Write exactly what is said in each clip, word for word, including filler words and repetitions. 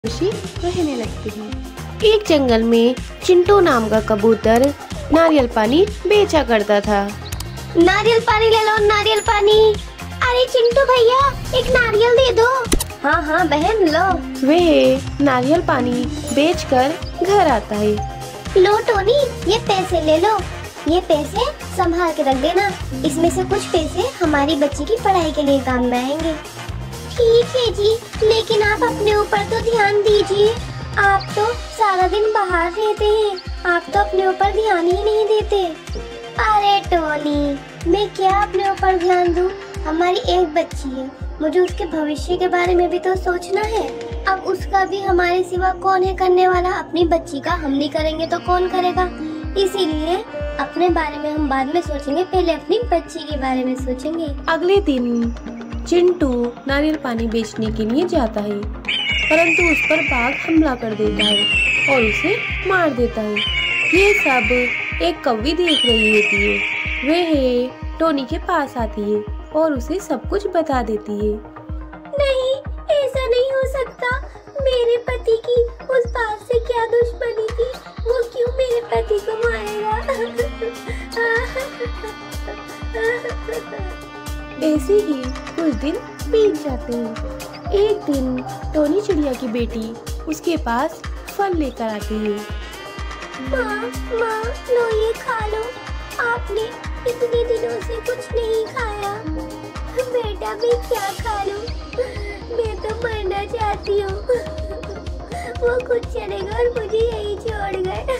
खुशी रहने लगती है। एक जंगल में चिंटू नाम का कबूतर नारियल पानी बेचा करता था। नारियल पानी ले लो, नारियल पानी। अरे चिंटू भैया, एक नारियल दे दो। हाँ हाँ बहन लो। वह नारियल पानी बेचकर घर आता है। लो टोनी, ये पैसे ले लो। ये पैसे संभाल के रख देना। इसमें से कुछ पैसे हमारी बच्ची की पढ़ाई के लिए काम में आएंगे। ठीक है जी, लेकिन आप अपने ऊपर तो ध्यान दीजिए। आप तो सारा दिन बाहर रहते हैं, आप तो अपने ऊपर ध्यान ही नहीं देते। अरे टोनी, मैं क्या अपने ऊपर ध्यान दूं? हमारी एक बच्ची है, मुझे उसके भविष्य के बारे में भी तो सोचना है। अब उसका भी हमारे सिवा कौन है करने वाला? अपनी बच्ची का हम नहीं करेंगे तो कौन करेगा? इसीलिए अपने बारे में हम बाद में सोचेंगे, पहले अपनी बच्ची के बारे में सोचेंगे। अगले दिन चिंटू नारियल पानी बेचने के लिए जाता है, परंतु उस पर बाघ हमला कर देता है और उसे मार देता है। ये सब एक कौवी देख रही होती है। वह टोनी के पास आती है और उसे सब कुछ बता देती है। नहीं, ऐसा नहीं हो सकता। मेरे पति की उस बात से क्या दुश्मनी थी? वो क्यों मेरे पति को मारेगा? ऐसे ही कुछ दिन बीत जाते हैं। एक दिन टोनी चिड़िया की बेटी उसके पास फल लेकर आती है। माँ, माँ, लो ये खा लो। आपने इतने दिनों से कुछ नहीं खाया। बेटा मैं क्या खा लूं? मैं तो मरना चाहती हूँ। वो खुद चले गए और मुझे यही छोड़ गए।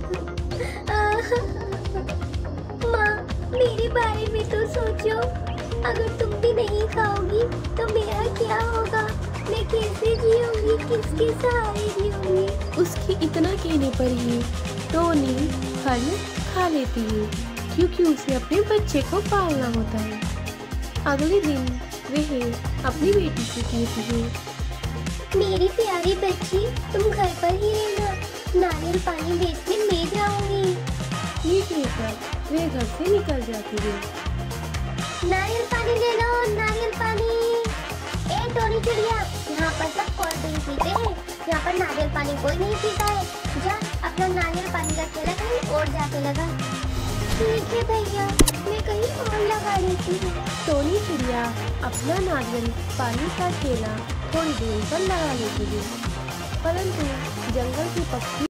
माँ, मेरे बारे में तो सोचो। अगर तुम भी नहीं खाओगी तो मेरा क्या होगा? मैं कैसे जीऊंगी? किसके सहारे जीऊंगी? उसके इतना कहने पर ही टोनी फल खा लेती है, क्योंकि उसे अपने बच्चे को पालना होता है। अगले दिन वह अपनी बेटी से कहती है, मेरी प्यारी बच्ची, तुम घर पर ही रहना। नारियल पानी बेचने मैं जाऊंगी। ये कहकर वे घर से निकल जाती है। नारियल पानी ले लो, नारियल पानी। ए टोनी चिड़िया, यहाँ पर सब कोल्ड ड्रिंक पीते हैं, यहाँ पर नारियल पानी कोई नहीं पीता है। जा अपना नारियल पानी का ठेला कहीं और जाके लगा। ठीक है भैया, मैं कहीं और लगा देती हूँ। टोनी चिड़िया अपना नारियल पानी का ठेला थोड़ी दूर पर लगा लेती है, परंतु जंगल के पक्षी